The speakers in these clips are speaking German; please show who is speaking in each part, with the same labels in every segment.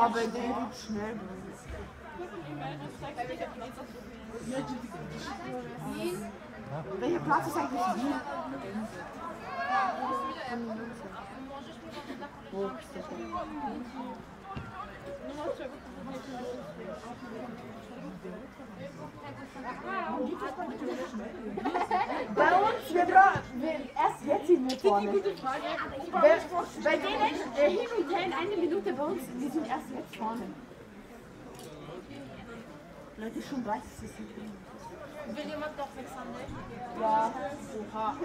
Speaker 1: aber der wird schnell. Welcher Platz ist eigentlich Wien? Bei uns, wir erst jetzt sind wir vorne. Bei denen hin und her in einer Minute, bei uns, wir sind erst jetzt vorne. Leute, schon 30 Sekunden.
Speaker 2: Will jemand doch wechseln, ne?
Speaker 1: Ja, oha.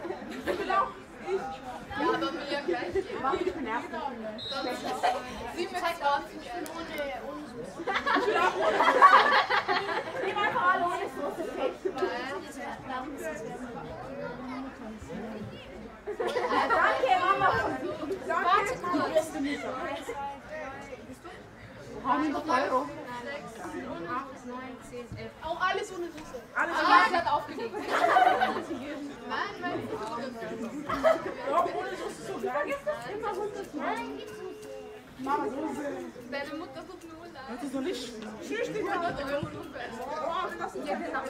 Speaker 2: Ja, dann will ja gleich gehen.
Speaker 1: Warte, ich bin erst.
Speaker 2: Sie zeigt aus, ich bin ohne Soße.
Speaker 1: Ich bin einfach alle ohne Soße fest. Danke, Mama.
Speaker 2: Warte kurz.
Speaker 1: Haben wir noch Euro?
Speaker 2: 6, 7, 8, 9, 10, 11. Auch alles ohne Soße.
Speaker 1: Alles
Speaker 2: sie hat aufgelegt. Nein, nein,
Speaker 1: doch, ohne Soße so geil. Immer 100 Nein, Mama,
Speaker 2: deine Mutter tut mir wohl leid.
Speaker 1: das ist doch nicht schüchtern. Wow, das ist ja genau.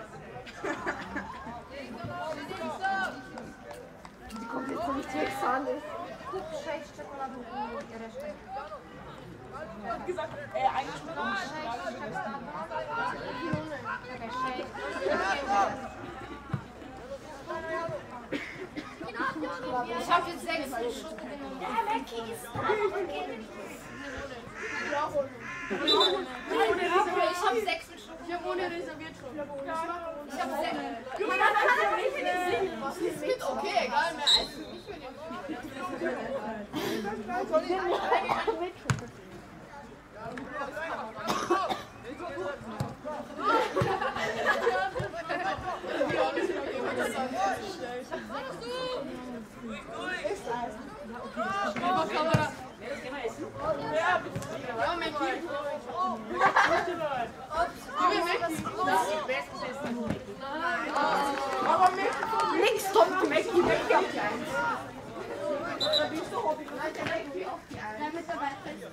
Speaker 1: Die kommt jetzt nicht weg, Sahne.
Speaker 2: Kup 6 Schokolade i resztę.
Speaker 1: Ich hab gesagt, eigentlich mit uns.
Speaker 2: Ich habe jetzt 6 Schokolade genommen. Ja, mein Kind ist da. Ich habe 6 mit Schokolade. Ich habe ohne reserviert schon. Ich habe 6. Was ist mit? Okay, egal, mehr als für mich, wenn ihr
Speaker 1: Aber nichts kommt, Mäcki auf die 1. Da bist du Hobby. Auf die 1.
Speaker 2: Damit dabei ist.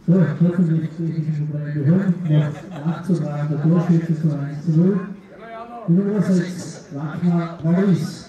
Speaker 3: So, trotzdem gibt es technische Probleme gehört. Noch nachzutragen, der Torschütze ist 1:0. Die Nummer 6, Wagner Maurice.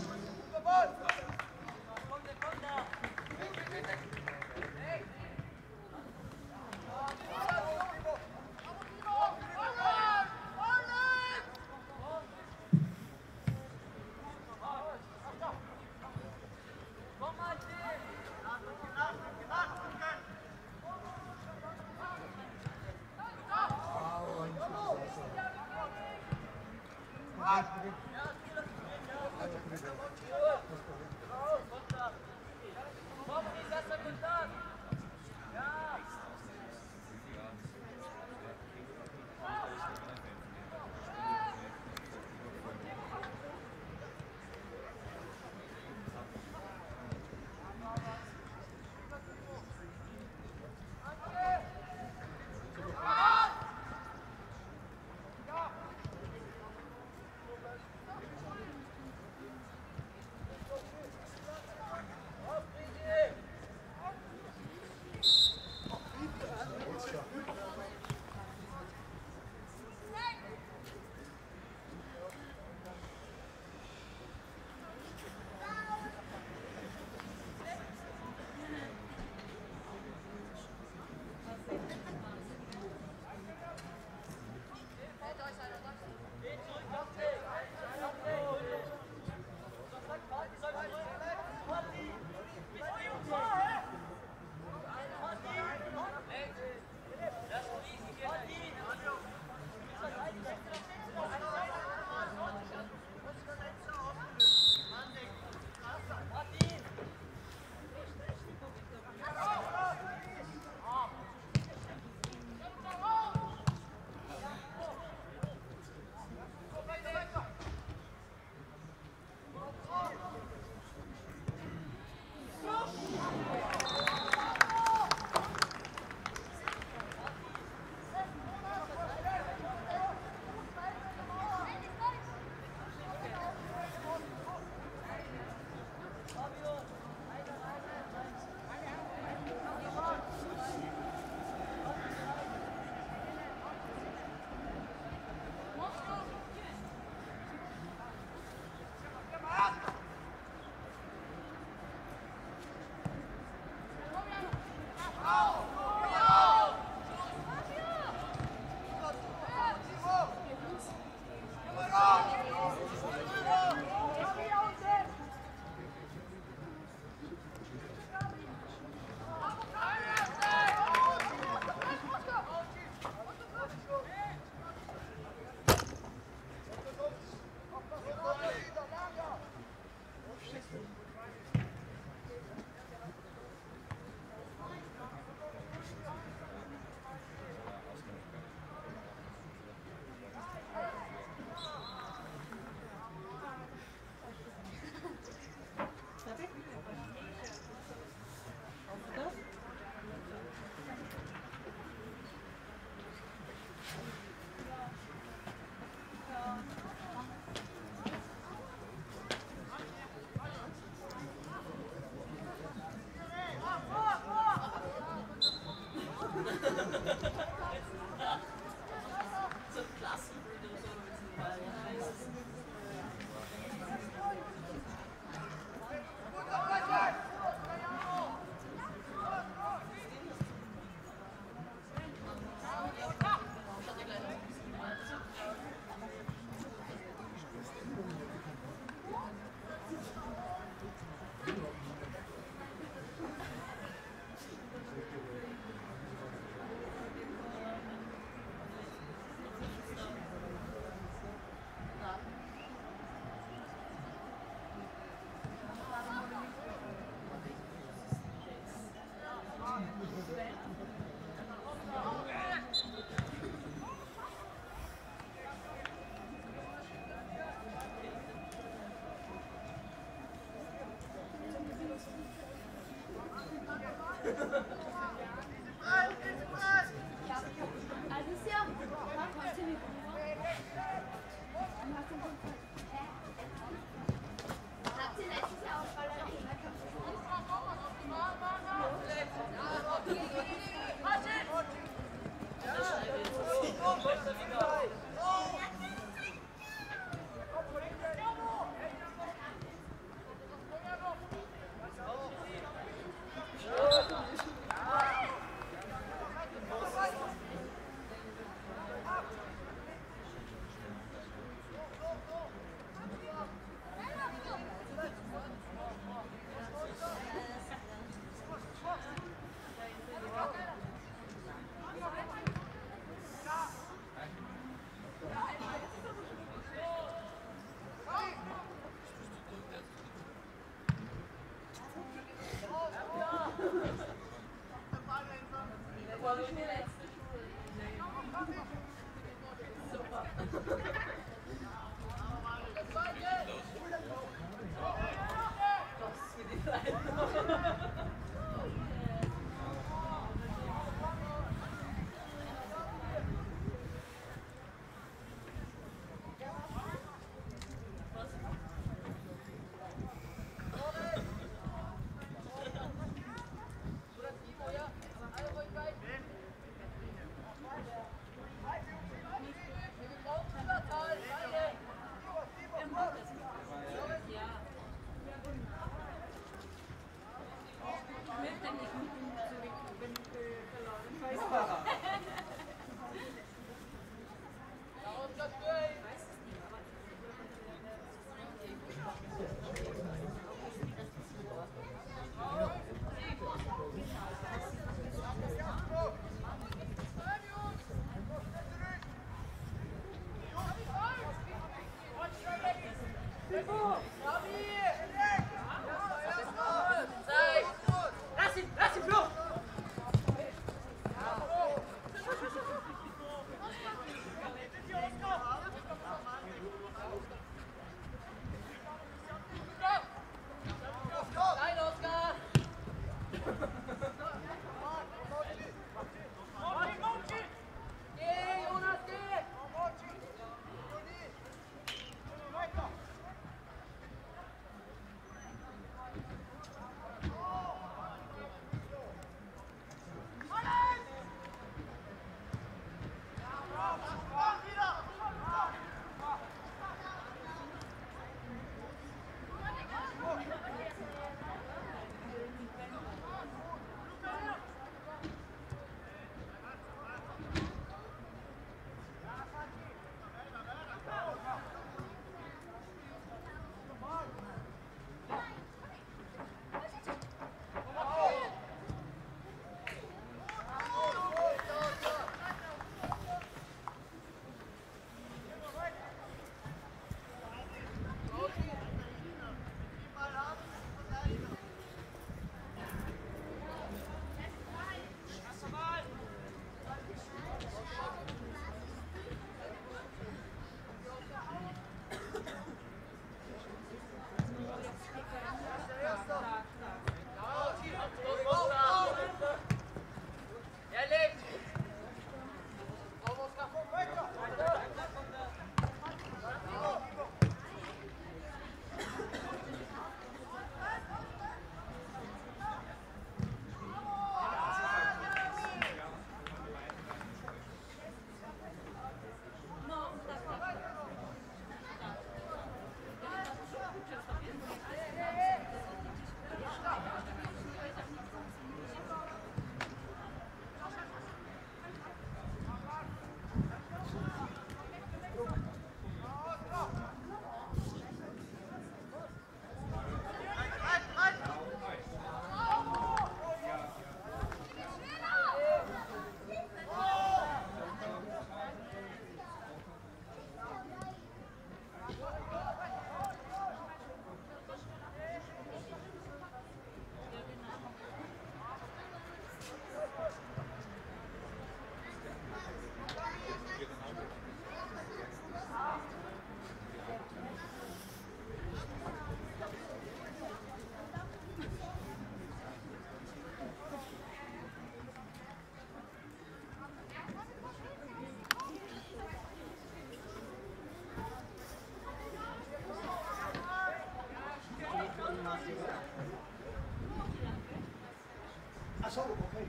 Speaker 4: Achso, okay.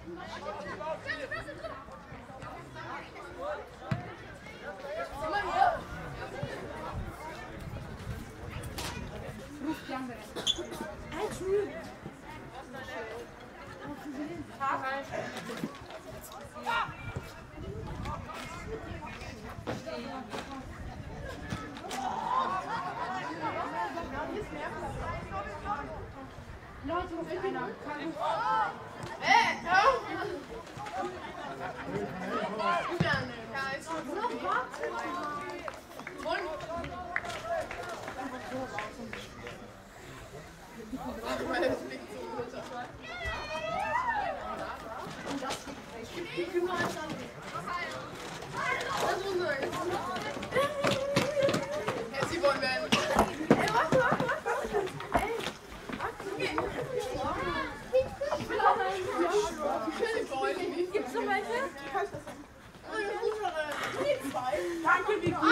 Speaker 1: Leute, muss einer.
Speaker 2: Gibt's noch welche?
Speaker 1: Danke, wie gut.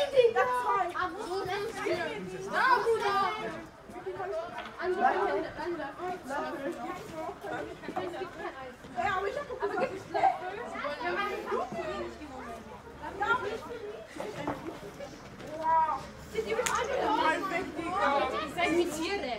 Speaker 2: Ich sag mit Tiere.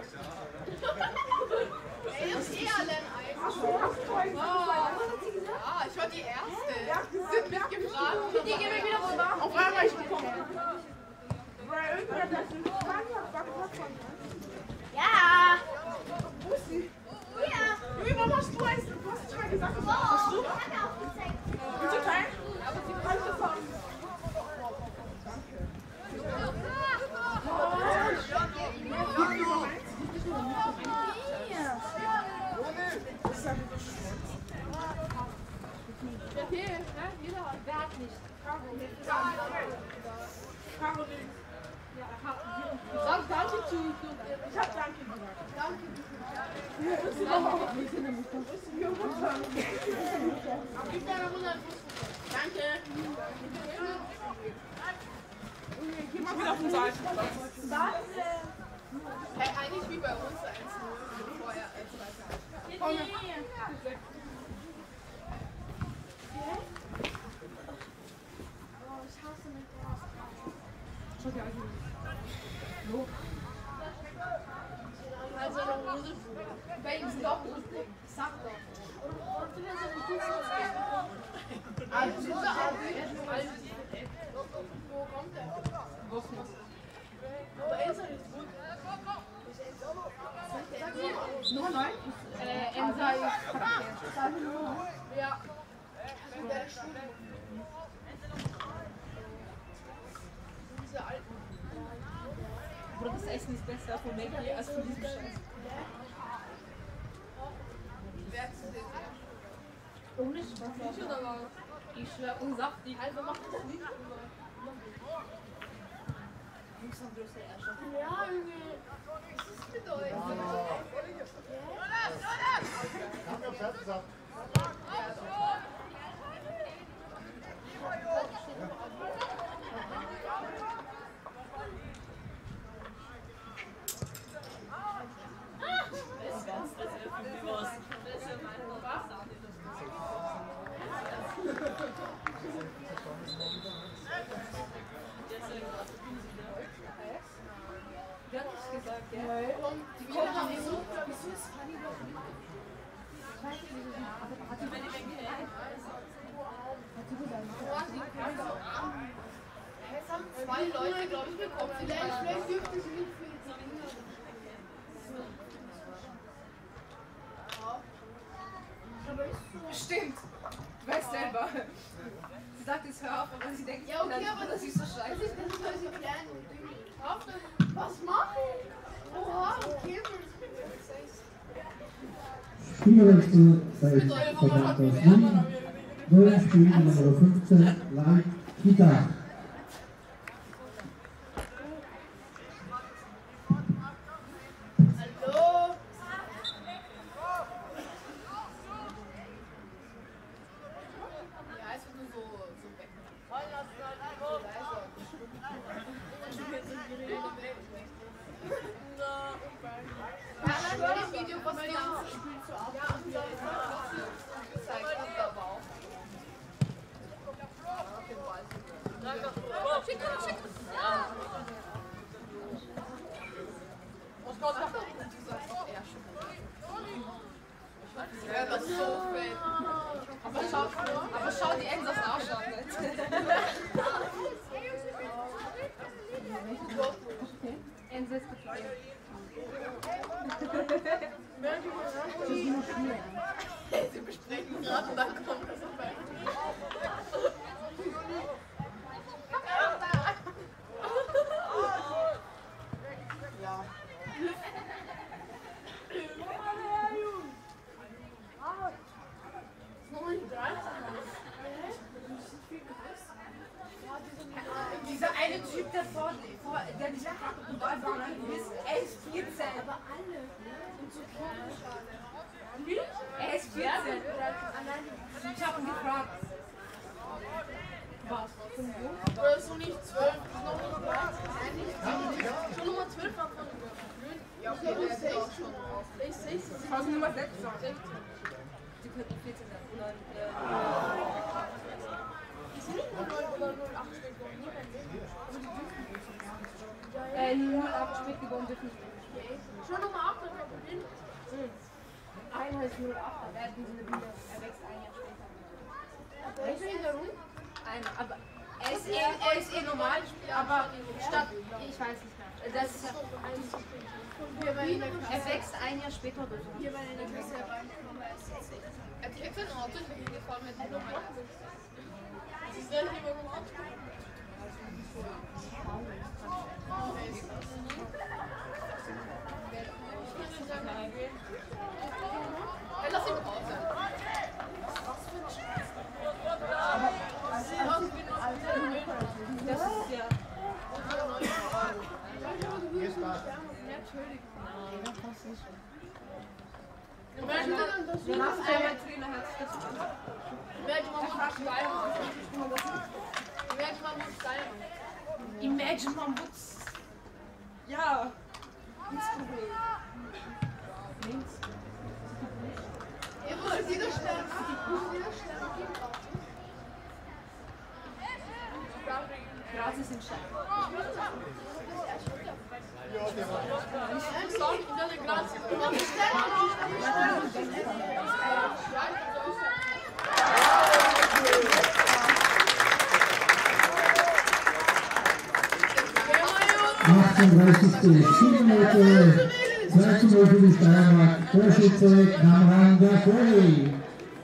Speaker 5: Ah, ich war die Erste. Sie sind mich gefragt.
Speaker 2: Die gehen wir wieder rüber.
Speaker 1: Auf einmal ich bekomme. Weil irgendwer hat das nicht gefragt,
Speaker 2: Ja.
Speaker 1: wo ist sie?
Speaker 2: Ja.
Speaker 1: Wie, warum hast du eins? Du hast schon mal gesagt, was hast du? Bitte teilen? Aber sie kann das haben.
Speaker 2: Wer hat nicht?
Speaker 1: Caroline.
Speaker 2: Sag danke zu.
Speaker 1: Ich hab Danke gesagt.
Speaker 2: Danke. Gib deiner 100.
Speaker 5: Danke.
Speaker 1: Geh mal wieder auf den Seite.
Speaker 5: Hey, eigentlich wie bei uns 1-0 vorher als weiter.
Speaker 2: Also noch Rose. Bei ihm sind auch lustig. Sag doch.
Speaker 5: Also, wo kommt der? Wo ist er nicht gut?
Speaker 1: Nummer 9?
Speaker 2: Ensa ist
Speaker 5: Ja. Der ist gut. Diese alten.
Speaker 6: Oder das Essen ist besser von Maggie als von diesem Scheiß.
Speaker 5: Wer zu sehen?
Speaker 2: ohne Spaß.
Speaker 5: Ich oder was?
Speaker 2: Ich schwör, unsaftig.
Speaker 5: Also macht das nicht. Ja, Junge. Was ist mit euch?
Speaker 6: Wer hat das gesagt, ja?
Speaker 5: Wieso ist Fanny noch mit? Es haben 2 Leute, glaube ich, bekommen. Vielleicht dürfte sie nicht für die Ringe.
Speaker 6: Stimmt. Du weißt selber. Sie sagt jetzt hör auf, aber sie denkt,
Speaker 5: Ja, okay, aber
Speaker 6: das ist so scheiße.
Speaker 5: Das ist weil sie klein und dünn. Was mache ich? Oha, okay.
Speaker 3: Spielwechsel bei Verband aus Wien. Neuer Spieler Nummer 15, Lang Kita.
Speaker 5: Hallo. Ja, ist nur so weg. Ja, dann hör das Video, was wir haben. Ja, so fett.
Speaker 6: Aber schau die Ends aufs Ausschauen nicht. Ends ist gefallen.
Speaker 5: Sie besprechen gerade und dann kommt das vorbei. Ja.
Speaker 6: Dieser eine Typ, der vor der dieser Ball war, ist 11, 14. Aber alle sind so klein. Er ist 14. Ich hab ihn gefragt. Was?
Speaker 5: Oder so nicht 12, ist noch nicht 13. Schon Nummer 12 war von ja, okay, der ist auch schon raus. Der ist 16.
Speaker 6: Ich habe Nummer 6 gesagt. Die könnten 14 sein.
Speaker 5: Ist nicht 0 oder 08
Speaker 6: Nur 8 spät geworden dürfen nicht.
Speaker 5: schon Nummer 8 hat er gewonnen.
Speaker 6: Einer ist 08, er hat diese Biene, er wächst ein Jahr später.
Speaker 5: Welche Änderung?
Speaker 6: Einer, aber er ist eh normal, aber statt, ich weiß nicht mehr. Das ist ja, er wächst ein Jahr später durch.
Speaker 5: Hier war in der Klasse reingekommen, er ist jetzt 6. Er hat jetzt ein Auto hingefahren mit der Nummer 1. Das ist ja lieber Nummer 8. Hey, lass ihn Pause.
Speaker 6: Das ist ja. Danach einmal Trainer hat sich das gemacht. Imagine Mammuts. Ja. Ins Problem. Links.
Speaker 5: Ihr wollt wieder sterben. Wieder sterben.
Speaker 6: Graz ist in Stein.
Speaker 3: Schienenmeter, 2:0 für die Steiermark, Torschütze, Kamran Gakoli.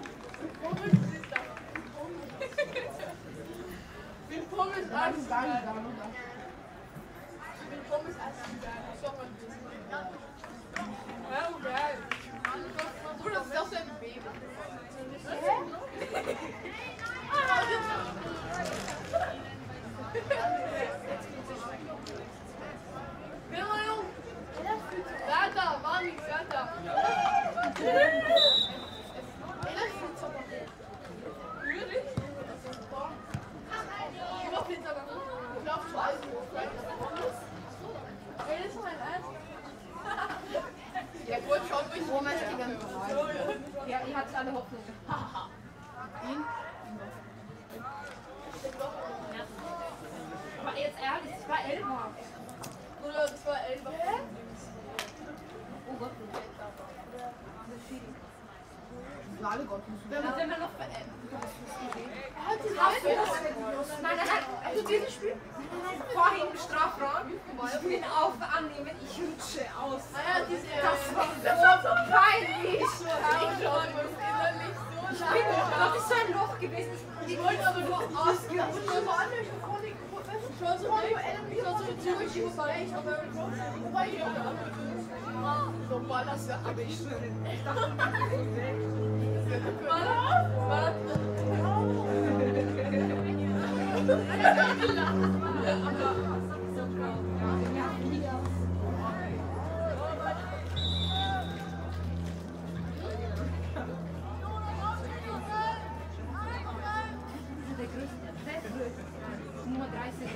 Speaker 6: Ja, ihr habt alle Hoffnung. Aber jetzt ehrlich, es war 11.
Speaker 5: Oder das war 11.
Speaker 6: Oh Gott.
Speaker 5: Alle Gott.
Speaker 6: Wenn wir noch
Speaker 5: Nein, also dieses Spiel?
Speaker 6: vorhin im Strafraum, ich bin auf annehmen, ich rutsche aus. Das war so peinlich. Das ist so ein Loch gewesen.
Speaker 5: Ich wollte aber nur ausgerutscht. Schon so durch, aber so Ballast, aber ich schwöre.
Speaker 6: Nummer 30.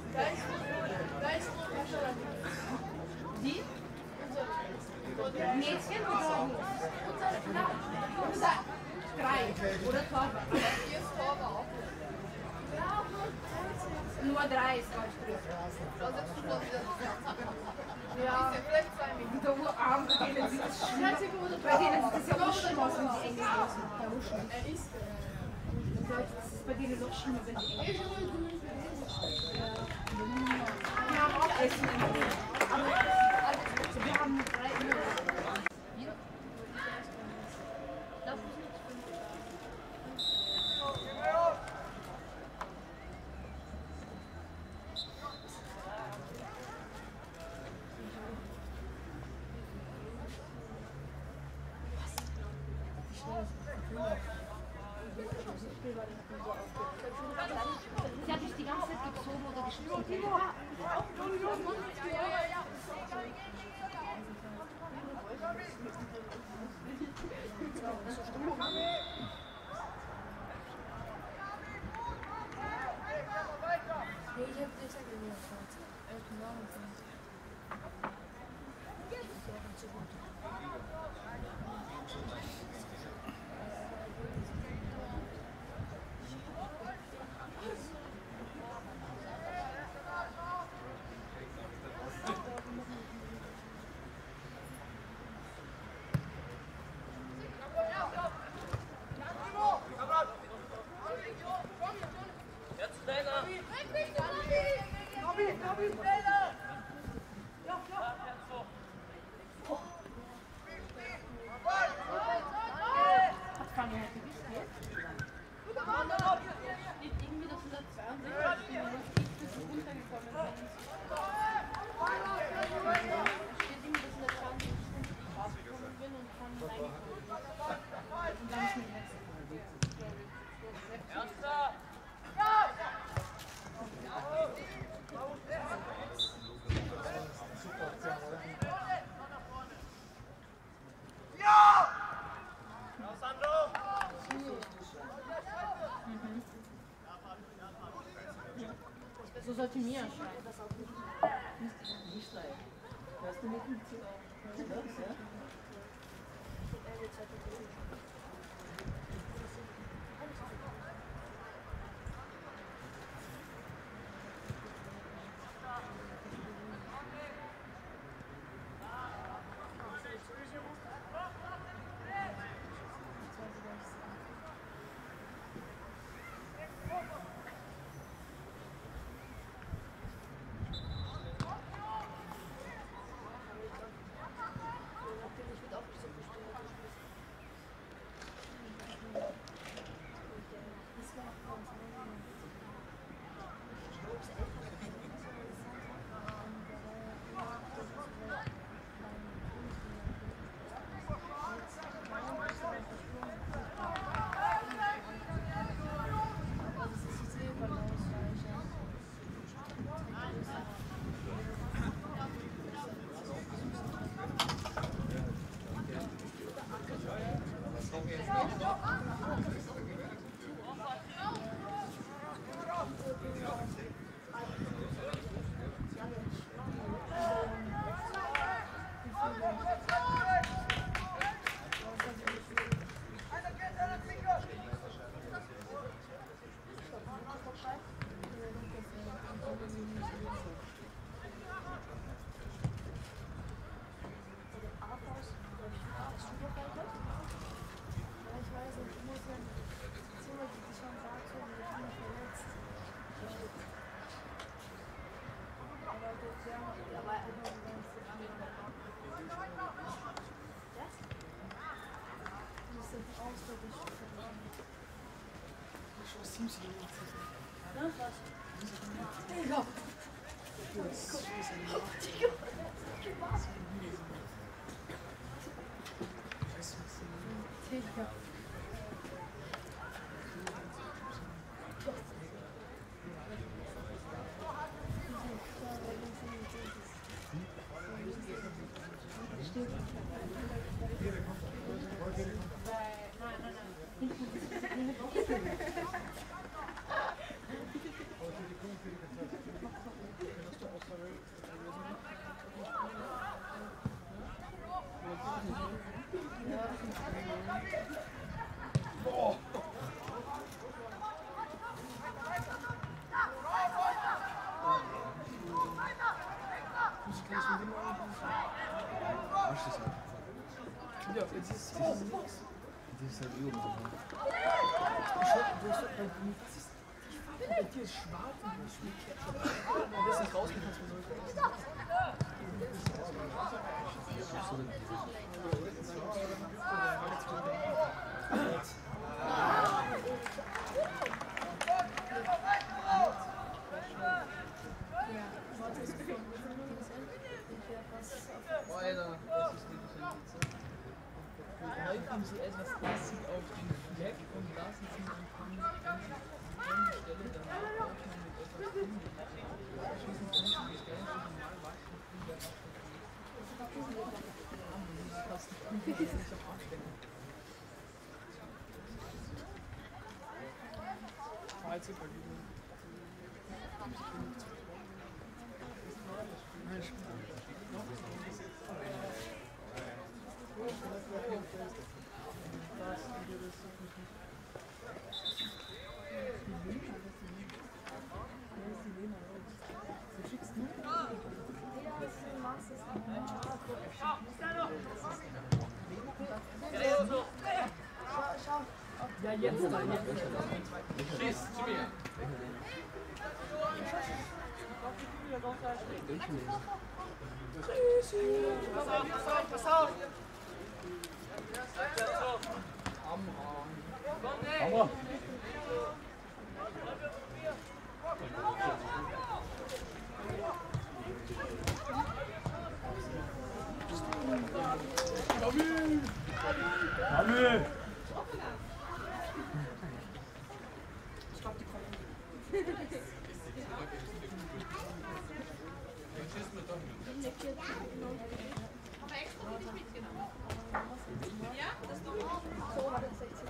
Speaker 6: Die? Mädchen oder drei oder Torwart. Nummer 3 ist ganz gut.
Speaker 5: Ja, vielleicht 2 Minuten.
Speaker 6: Da wo Arm, bei denen sieht es schlimm. Bei denen sieht es ja auch schlimm aus, wenn sie eng ist. schlimm.
Speaker 5: Er ist
Speaker 6: Das ist bei denen noch schlimmer, wenn die Englisch essen. Aber wir haben 3 Minuten.
Speaker 2: Sie hat dich die ganze Zeit gezogen oder geschnitten.
Speaker 1: So sollte mir erscheinen.
Speaker 7: Nicht leicht. Hörst du mit dem Zug auf? Ja?
Speaker 8: ist halt Übung.
Speaker 4: Bei dir ist schwarz und du schmiert Ketchup. Wenn du das nicht rausgehen kannst, wieso ich das? Alter, das ist wirklich ein Witz. Greifen Sie etwas Acid auf den Fleck und lassen Sie den Pfanne an die Stelle danach öffnen mit etwas Undicht. Schließlich können Sie die Stellen normal waschen und der Wasser das ist fast nicht am Abdecken. Fallzipperübung. Ja, jetzt. Schieß zu mir. Pass auf!
Speaker 8: Hammer! Hammer!
Speaker 2: Aber extra für dich mitgenommen. Ja, das ist normal. So hat es 16.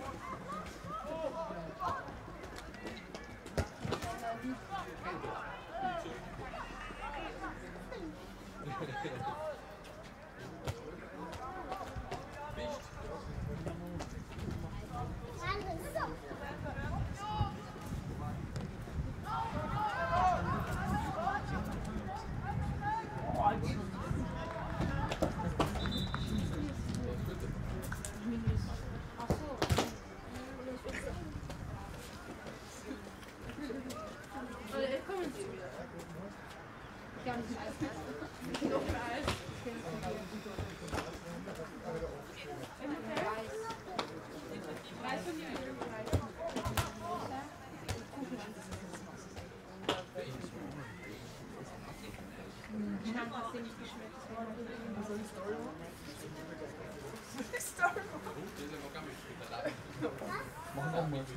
Speaker 8: Machen wir mal.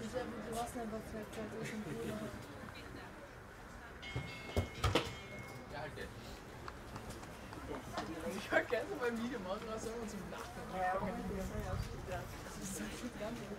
Speaker 4: Ich würde gerne mal ein Video machen, was soll man zum Lachen? Das ist so gut,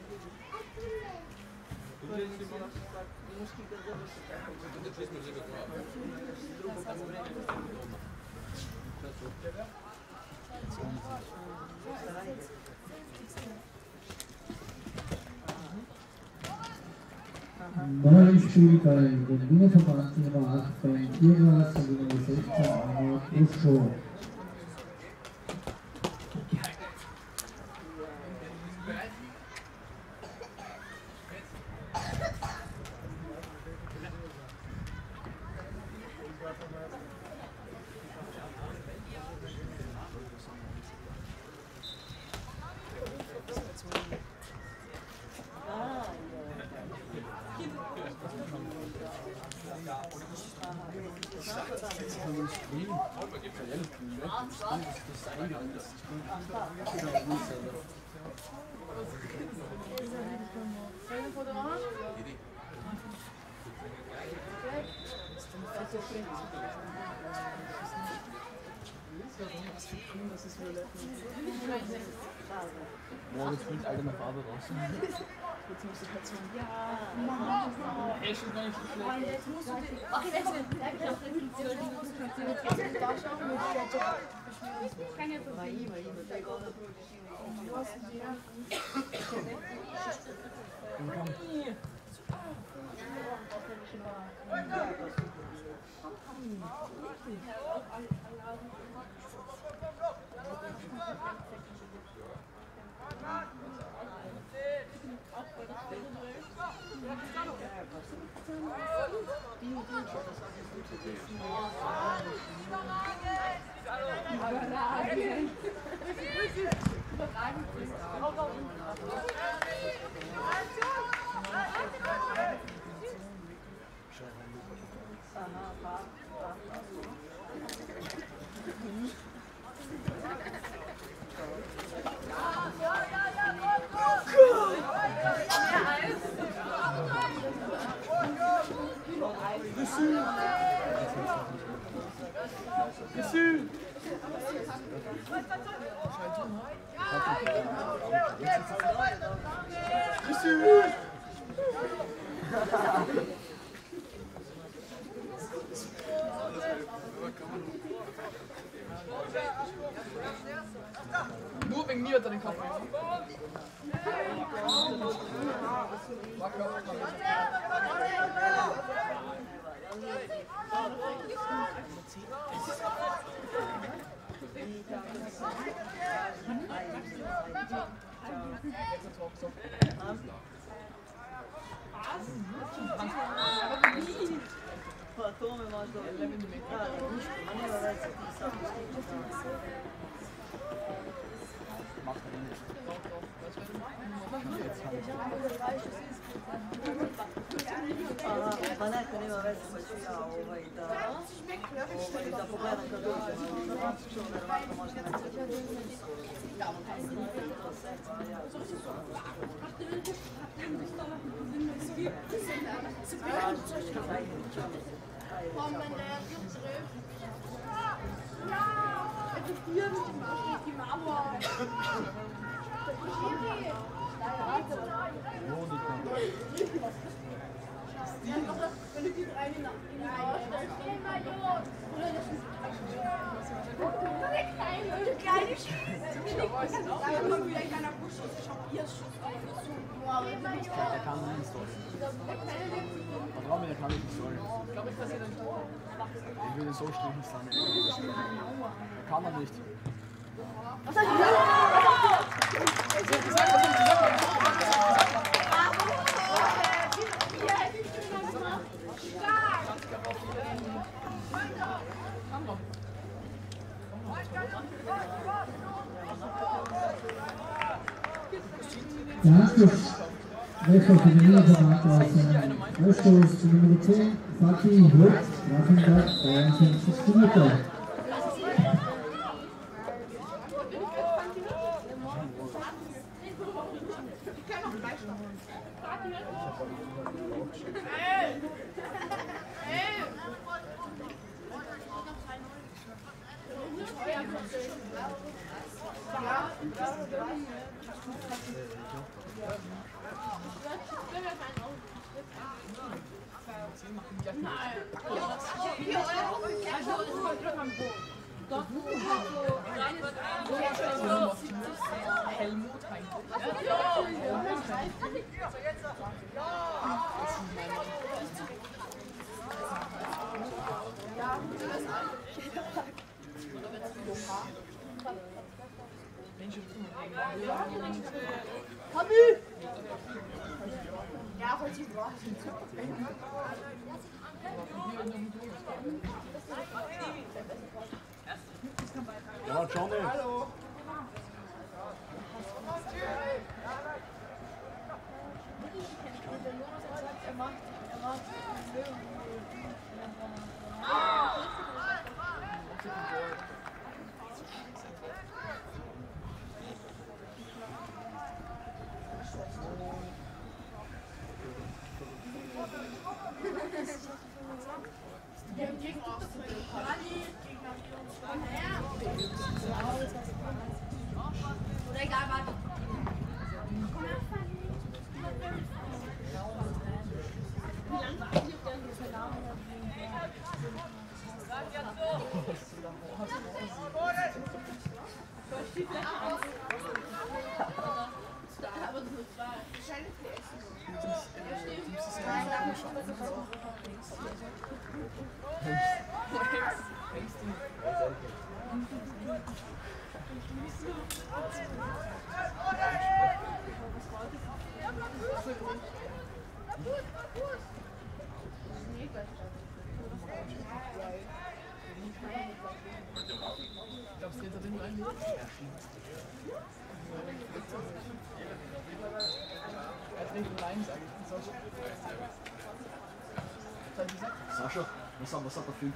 Speaker 3: Neues Spiel bei dem Wienerverband Nummer 8 bei Tiergras und Nummer 16 Arnold Buschschow.
Speaker 8: Morgen springt alle eine Farbe raus.
Speaker 4: Jetzt musst du halt so ein Ey, schon gar nicht so schlecht.
Speaker 2: Jetzt musst du den. Ach, jetzt bleib ich auf der Position. Die musst du jetzt da schauen mit der Ich kann jetzt auf jeden Fall. Du hast die.
Speaker 4: Nur wegen mir hat er den Kopf.
Speaker 7: Come molto pa neko nema veze pa ću ja da pogledam kad dođem, ali što verovatno možda
Speaker 5: Komm, wenn der jetzt trifft. Ja! Also hier die Mauer. Wenn du die drei in die Mauer stellst, geh mal los. Der kleine Schieß. Da kommt wieder ein kleiner Busch. Ich hab ihr Schuss aufgezogen.
Speaker 8: Der kann nicht stolen. Vertrau mir, der kann nicht stolen. Ich will ihn so strichen sein. Kann er nicht.
Speaker 5: Was hast du
Speaker 3: Der Anschluss Treffer für den Niederverband aus einem Ausstoß zu Nummer 10, Fatih Hurt, Waffenberg, 53 Meter.
Speaker 4: Helmut
Speaker 5: Ja, voll sieht was.
Speaker 8: Ja, Johnny.
Speaker 5: Hallo. Oder egal, warte.
Speaker 4: Ich glaube, es geht da drin rein. Er trinkt rein, sag ich.
Speaker 8: Sascha, was hat der Film?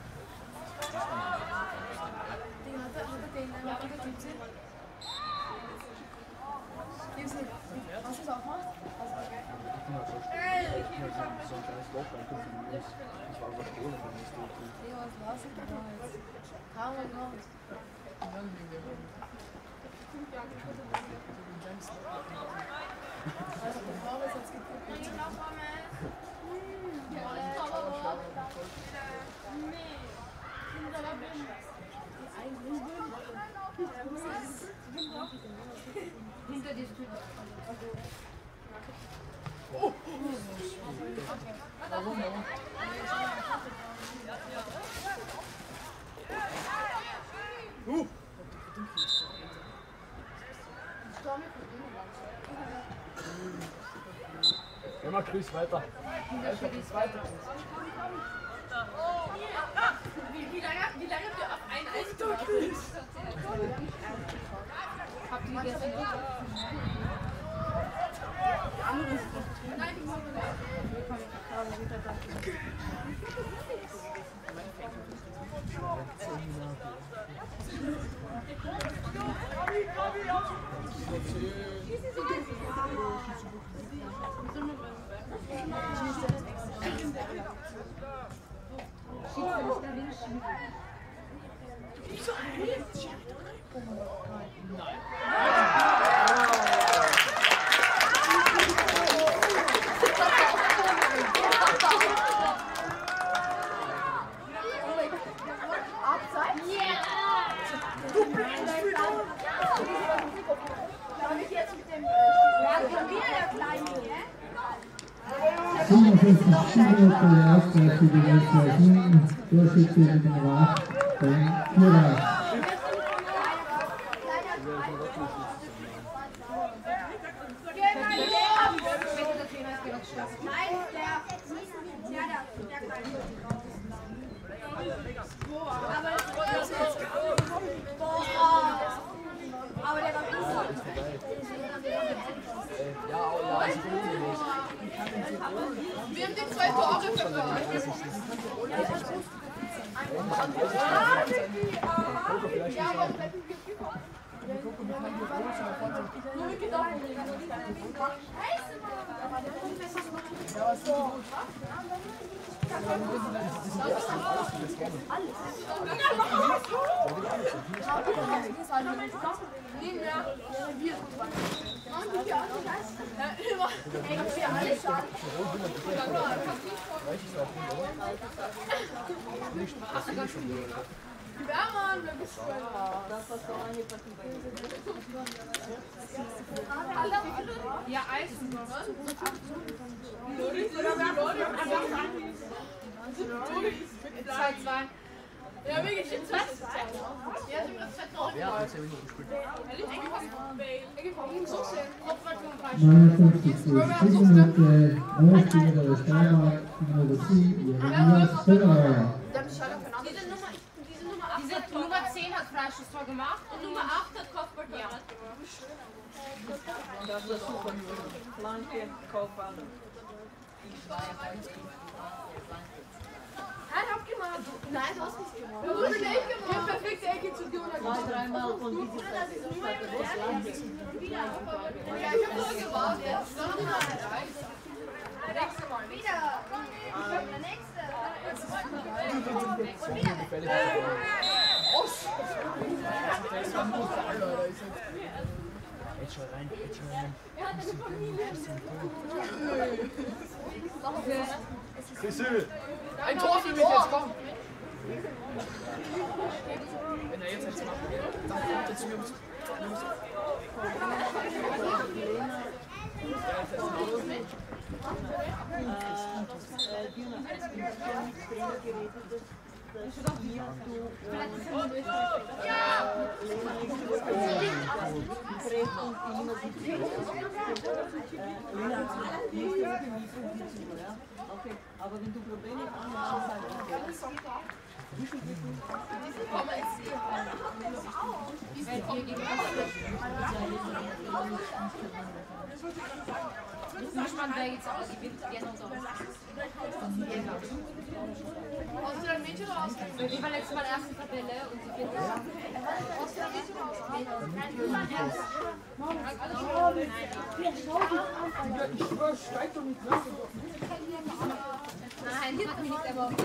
Speaker 2: Hast du es auch gemacht?
Speaker 8: So ein kleines Loch reinkommt von uns. Das war was ohne von uns.
Speaker 2: Ja, was war's denn da jetzt? Kaum gemacht. Also, bevor wir es jetzt geguckt
Speaker 6: Hinter dir steht.
Speaker 4: Warum?
Speaker 8: Immer grüß weiter.
Speaker 5: Wie lange habt ihr auf ein Eis gewartet?
Speaker 6: Habt ihr gestern
Speaker 5: Nein, die machen wir nicht.
Speaker 3: Schiedsrichter der erste für die Westfalen, Torschütze mit dem Rad beim Führer.
Speaker 2: Aber der war gut.
Speaker 5: Wir haben die 2 Tore verloren.
Speaker 6: Ja, Eisen. 2-2.
Speaker 5: Ja, wirklich, jetzt was? Ja, du hast 2 Tore.
Speaker 8: Ja, 10 Minuten gespielt.
Speaker 3: 59. Spielminute, Neuspieler der Steiermark, Nummer 7, Jeremias Federer.
Speaker 6: Diese Nummer 10 hat Freischusstor gemacht
Speaker 5: Und Nummer 8 hat Kopfballtor. Ja.
Speaker 7: Das ist super. Flanke, Kopfball.
Speaker 5: Er hat abgemacht. Nein, du hast nicht gemacht. Du hast nicht gemacht. Ich habe perfekte Ecke zu tun.
Speaker 7: 2-3 Mal von diesem Fest.
Speaker 5: Ja, ich habe nur gewartet. Jetzt noch mal. Nächste Mal. Wieder. Der nächste. Und wieder.
Speaker 8: Jetzt schon rein, jetzt schon rein. Chrissy!
Speaker 4: Ein Tor für mich jetzt, komm! Wenn er jetzt macht, dann kommt er zu Jungs.
Speaker 7: Okay, aber wenn du Probleme hast,
Speaker 6: Manchmal wäre jetzt auch, ich bin gerne so.
Speaker 5: Hast du ein Mädchen oder Ausland?
Speaker 6: Ich war letztes Mal erste Tabelle und ich bin
Speaker 5: Hast du ein Mädchen oder Ausland?
Speaker 4: Ich schwör, steig doch nicht nach.
Speaker 6: Nein, die hat mich nicht aber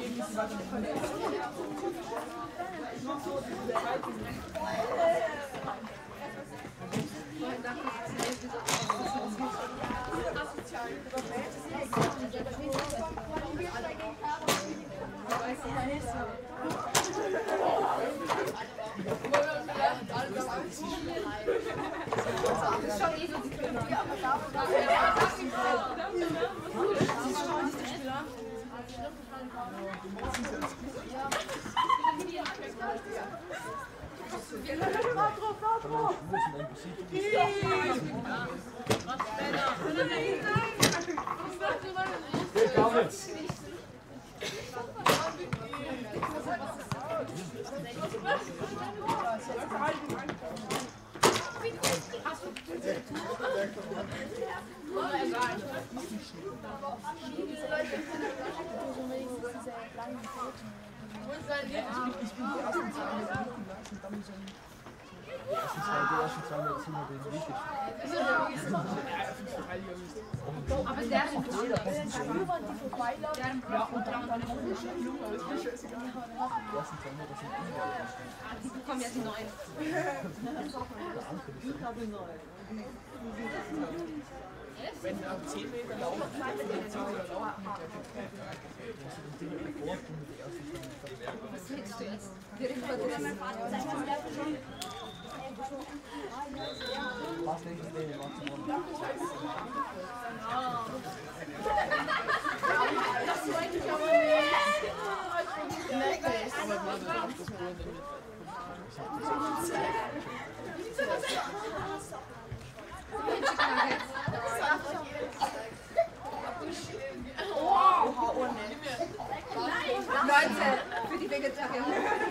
Speaker 6: aber der ist die bekommen ja die neuen.
Speaker 4: Wenn er 10 Meter laufen, 10 Meter laufen,
Speaker 6: Was willst du jetzt? Wir reden über das.
Speaker 8: Was denken Sie denn, was Sie wollen?
Speaker 6: Leute, für die Vegetarier.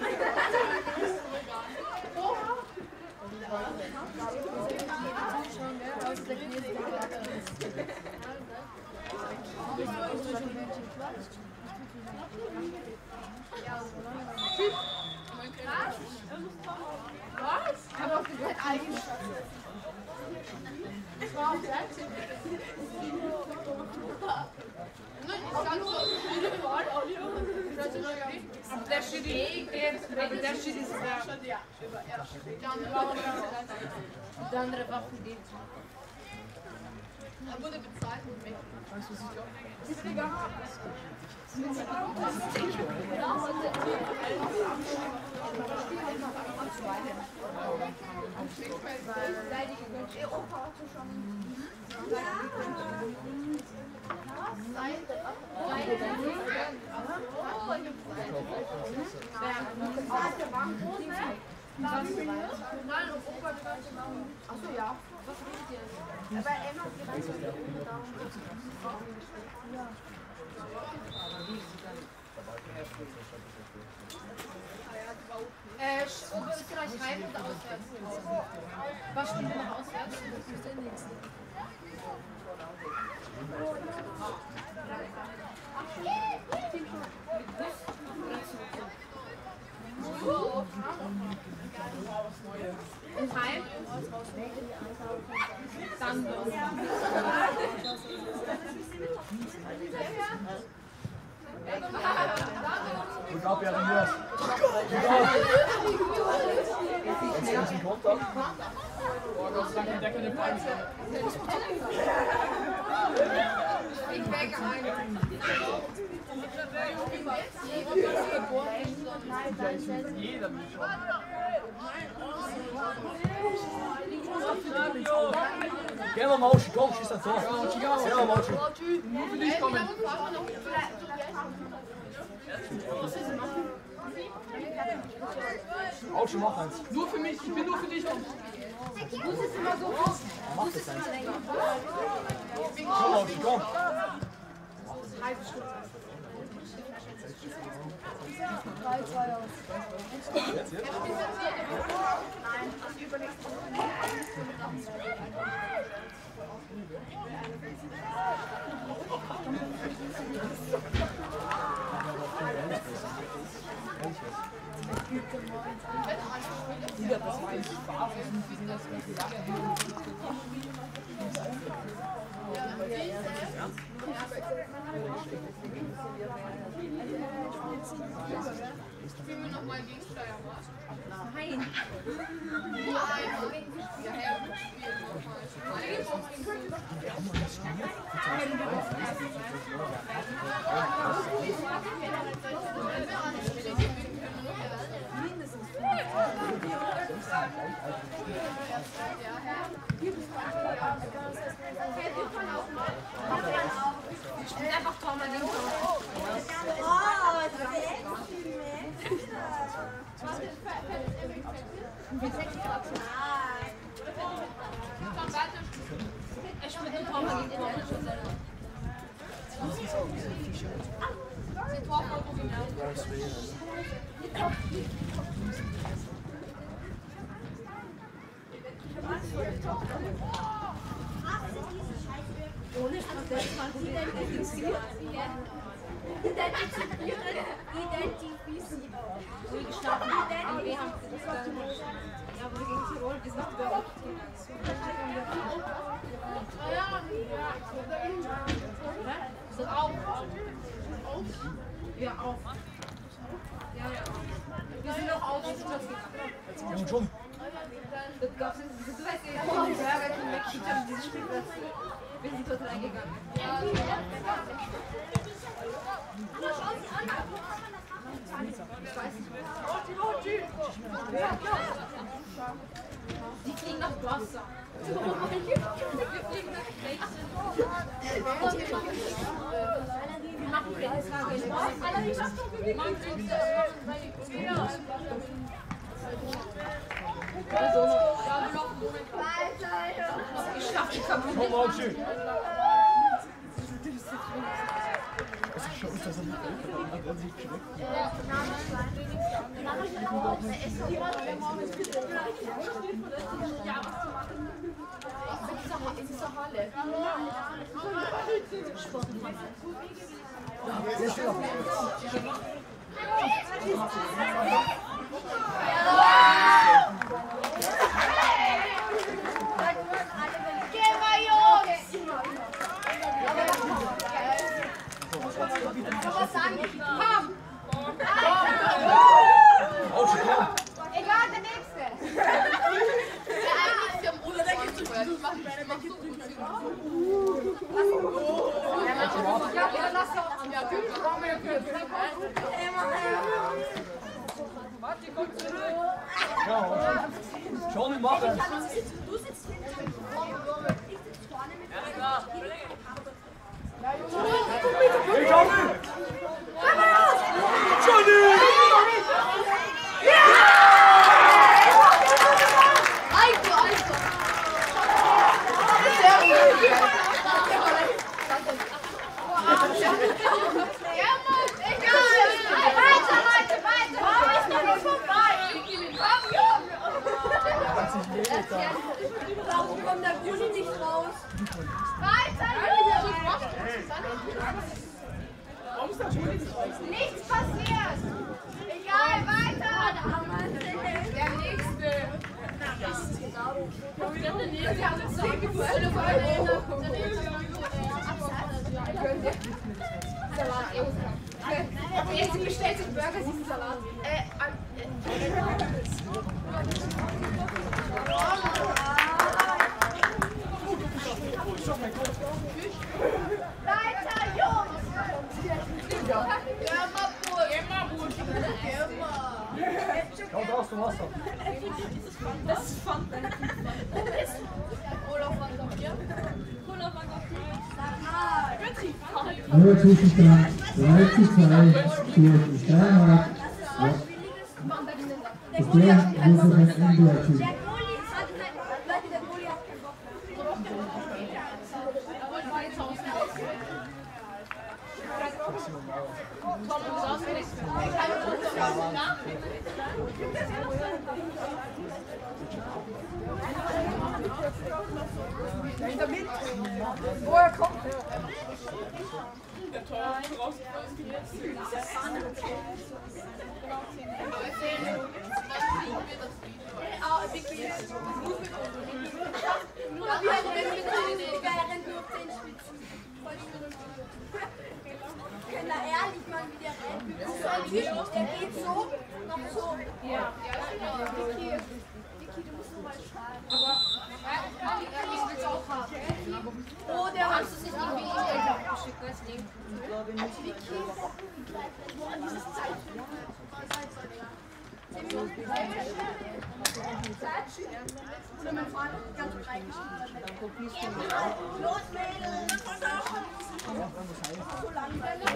Speaker 5: Was? Ich habe auch gesagt, eigentlich. Das war auch fertig.
Speaker 6: Der Schiri geht, aber der Schiri ist da. Die andere war für die.
Speaker 5: Er wurde bezahlt mit mich.
Speaker 4: weißt du, was ich glaube?
Speaker 1: Achso, ja. Was redet ihr? Bei Emma geht es darum, dass die Frauen gestellt
Speaker 6: Oberösterreich heim oder auswärts? Was spielen wir noch auswärts? Das ist der nächste. Und heim? Dann
Speaker 8: Ich glaube, ja, dann los. Jetzt ist ein Kontakt.
Speaker 4: Boah, Gott sei Dank hat der keine Beine.
Speaker 6: ich weg ein.
Speaker 4: Jeder will schon.
Speaker 8: Geh mal, Mauschi, komm, schieß das Tor. Ja, Mauschi.
Speaker 4: Nur für dich kommen.
Speaker 8: Mauschi, mach eins.
Speaker 4: Nur für mich, ich bin nur für dich.
Speaker 6: Du musst es immer so raus.
Speaker 8: Mach das eins. Komm, Mauschi, komm.
Speaker 6: Halbe Stunde. 3-2 aus.
Speaker 8: Jetzt?
Speaker 6: Nein, das übernächste Woche.
Speaker 4: Das war ein Spaß.
Speaker 5: Spielen wir nochmal gegen Steiermark?
Speaker 6: Nein. Ich bin einfach Tom an dem Tor. Ich bin ein Tor an dem Tor. Ohne Spaß, das ist mal identifizieren. Ruhig gestartet, aber wir haben es dann. Ja, aber gegen Tirol, wir sind überhaupt ja, auf. Ja, ja. Wir sind noch auf.
Speaker 8: Schon.
Speaker 6: Das gab's nicht. Du weißt ja, die Burger King weggeschickt haben, dieses Spielplatz. Wir sind dort reingegangen. Ja, ich weiß nicht. Die fliegen nach Wasser. Wir fliegen nach Gretchen. Wir machen Grenzfrage. Ich schaffe die kaputt.
Speaker 8: Komm, Mauschi.
Speaker 6: Egal, der nächste.
Speaker 8: Schon nicht machen.
Speaker 6: Du sitzt hinter mir. Ich sitze vorne mit dir.
Speaker 8: Hey, Johnny! Johnny!
Speaker 6: Warum kommt der Gulli nicht raus?
Speaker 5: Nichts passiert! Egal, weiter! Der nächste! Sie haben uns 10 Gefühle Salat. Jetzt bestellt sich Burger, sie ist Salat. Weiter, Jungs!
Speaker 8: Komm, da hast du Wasser.
Speaker 6: Das fand dein
Speaker 5: Olaf, was habt ihr?
Speaker 3: Neuer Zwischenstand 3:2 für die Steiermark. Das wäre nur für ein Indoor-Team.
Speaker 2: Woher kommt der?
Speaker 6: Na ehrlich, Mann, wie der rennt. Der geht so, noch so.
Speaker 5: Ja, Vicky, du musst nur mal schreiben. Aber ich will es auch haben. Oh, der hat es nicht irgendwie in die Ecke geschickt, weißt du? Vicky, dieses Zeichen. Oder mein Vater ganz reingeschrieben. Los, Mädels! So lange.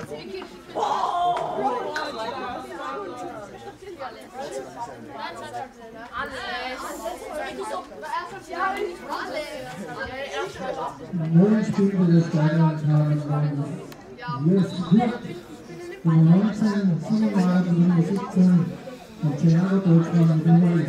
Speaker 3: Neun Spiele der Steiermark haben Jens Kurt, Nummer 19, Siebenmark, Nummer 17 und Gerhard Deutschmann, Nummer 11.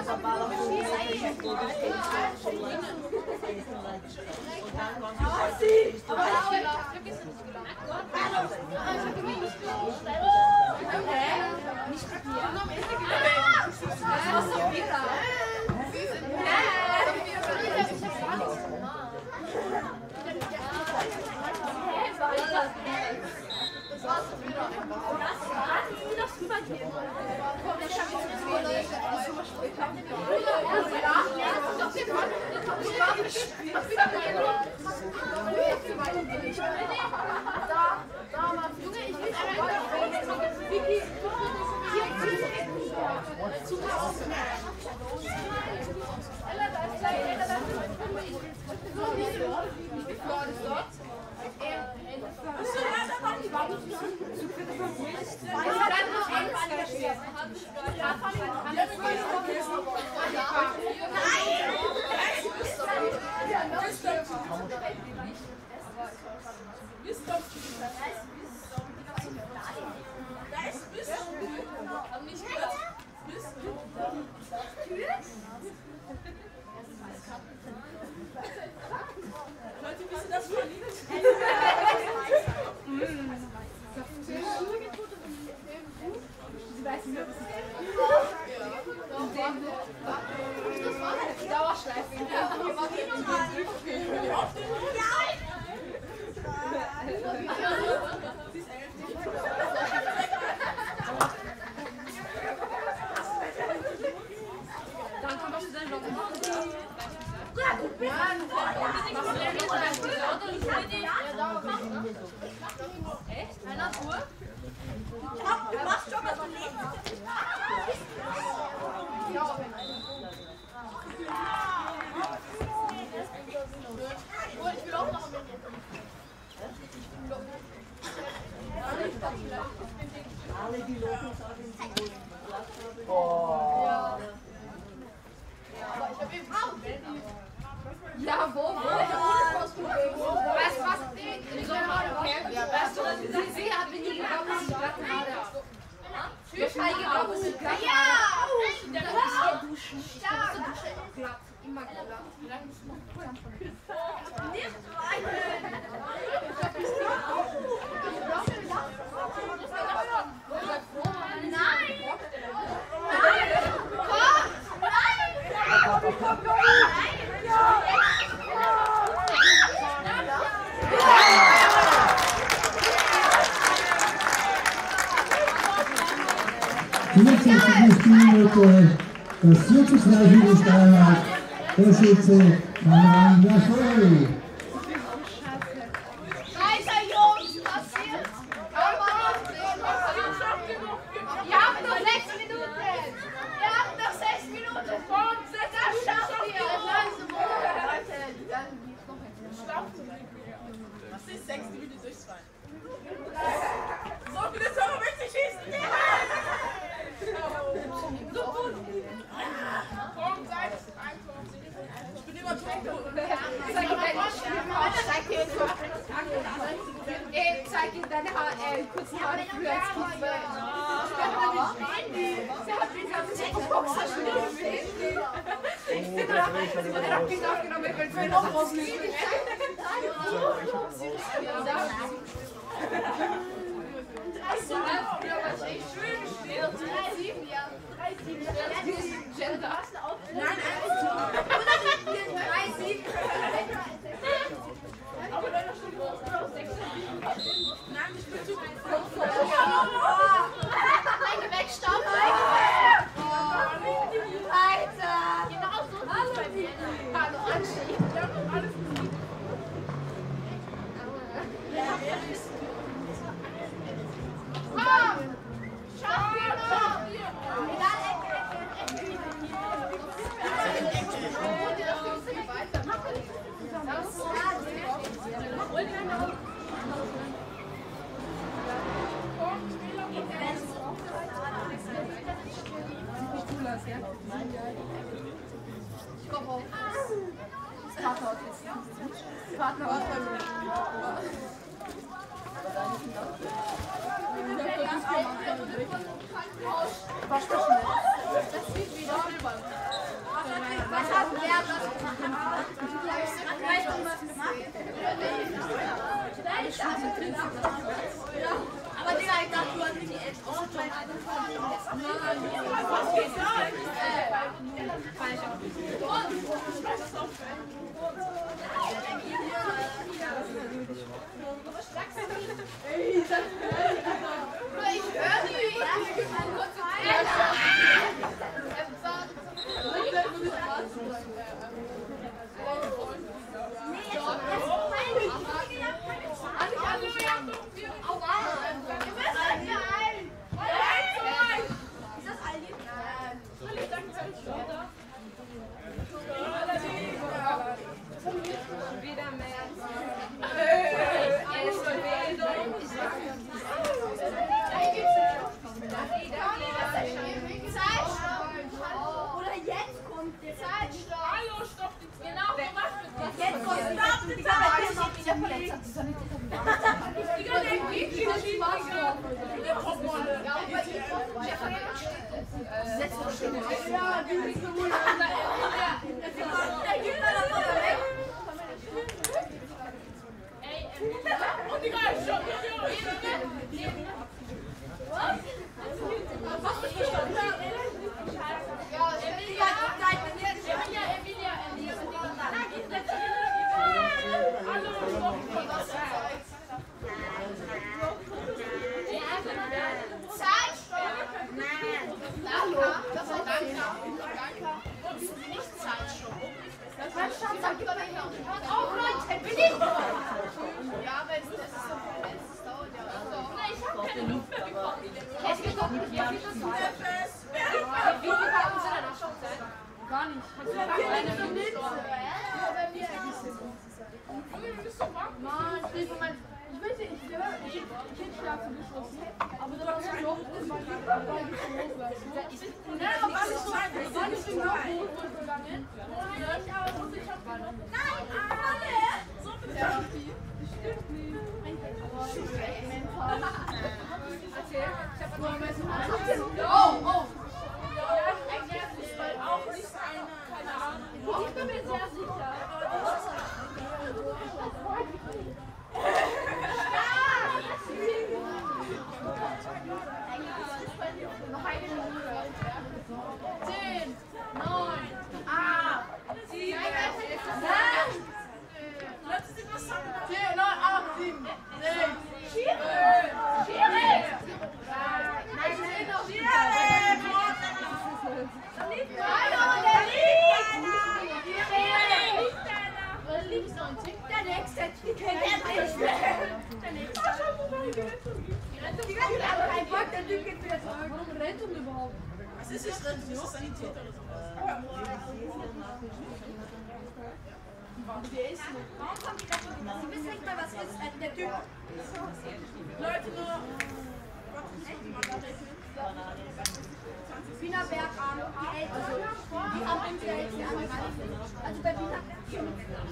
Speaker 5: Ja, wo? Weißt du was? Sie hat mir nie geglaubt, dass sie Platten hatte. Ich habe geglaubt, dass sie Platten hatte. Dann ist sie duschen. Stark. Glatt. Immer glatt.
Speaker 3: Das 4:2 für die Steiermark, der Schütze Maran Jaschoi.
Speaker 5: Weiter, Jungs, passiert! Wir haben noch 6 Minuten! Wir haben noch 6 Minuten! Das schafft ihr!
Speaker 1: Dann geht's noch ein.
Speaker 4: Was ist 6 Minuten durch 2?
Speaker 6: echt kurz Haare früher als Kind. Sie hat mich auf den Boxer ich bin auch nicht aufgenommen, ich will es noch rauslegen. Nein, aber Digga, ich dachte, du hast die Eltern.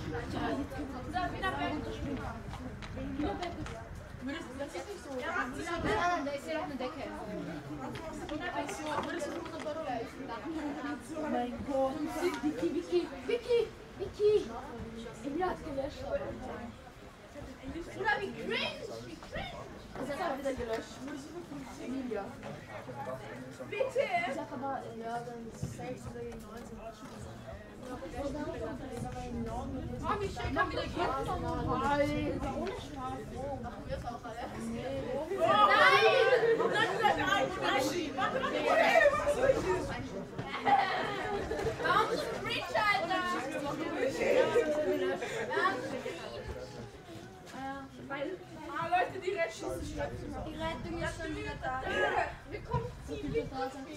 Speaker 6: Das ist nicht so.
Speaker 5: eine Decke.
Speaker 1: Oh mein Gott. Vicky. Emilia hat gelöscht.
Speaker 6: Oder wie cringe!
Speaker 1: Das ist aber wieder gelöscht. Emilia.
Speaker 6: Bitte!
Speaker 1: Ich sag aber, ja, dann 6 oder 19.
Speaker 6: Oh, wie schön, kann wieder gehen.
Speaker 1: Alter, ohne Spaß.
Speaker 6: Machen wir es auch alle? Warum bist du Breach, Alter? Leute, die Red schießen statt.
Speaker 5: Die Rettung ist schon wieder da.
Speaker 6: Wir kommen ziemlich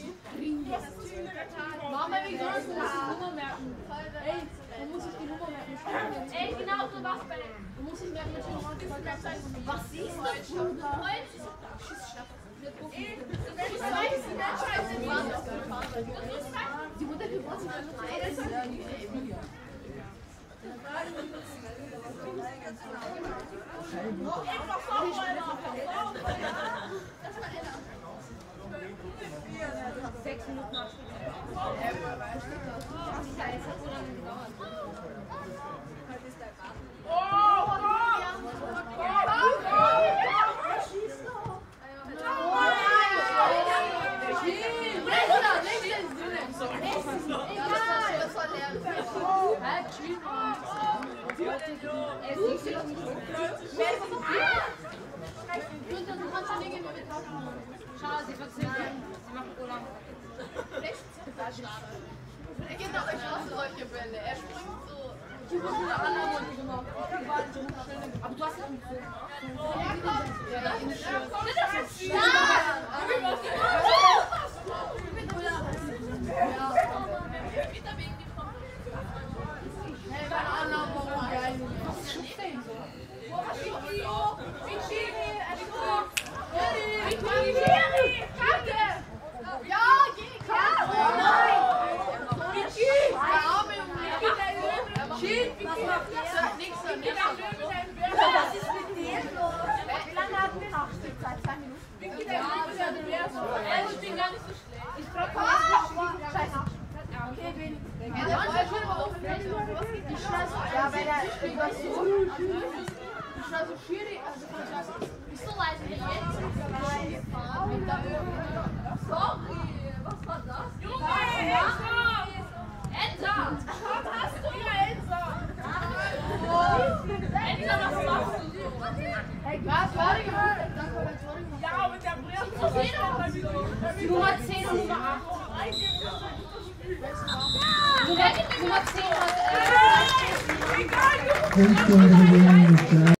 Speaker 1: Mama, wie soll ich die Nummer merken? Ey, man muss sich die Nummer merken.
Speaker 6: Ey, genau so was bei
Speaker 1: Du musst dich merken,
Speaker 6: Was siehst du?
Speaker 1: die Mutter Geburtstag
Speaker 5: Schau, sie verzögern. Sie machen Urlaub.
Speaker 6: Genau, ich hasse solche Bälle. Er springt so.
Speaker 1: Ich muss eine andere gemacht. Aber du hast es nicht so. Wie lange hatten wir noch? Seit 2 Minuten.
Speaker 6: Ich bin gar nicht so schlecht.
Speaker 1: Ich frage mal, scheiße. Okay, wenig. Ich schneide so, ja, weil der spielt was so. Ich schneide so schwierig, also
Speaker 5: Bist du leise wie jetzt?
Speaker 6: Sorry, was war das? Junge, Elsa! Was hast du, Elsa? Elsa, was machst du?
Speaker 1: Hey, was war die gemacht?
Speaker 6: Ja, mit der Brille.
Speaker 1: Nummer 10 und Nummer 8.
Speaker 5: Nummer 10 hat.
Speaker 3: Punkt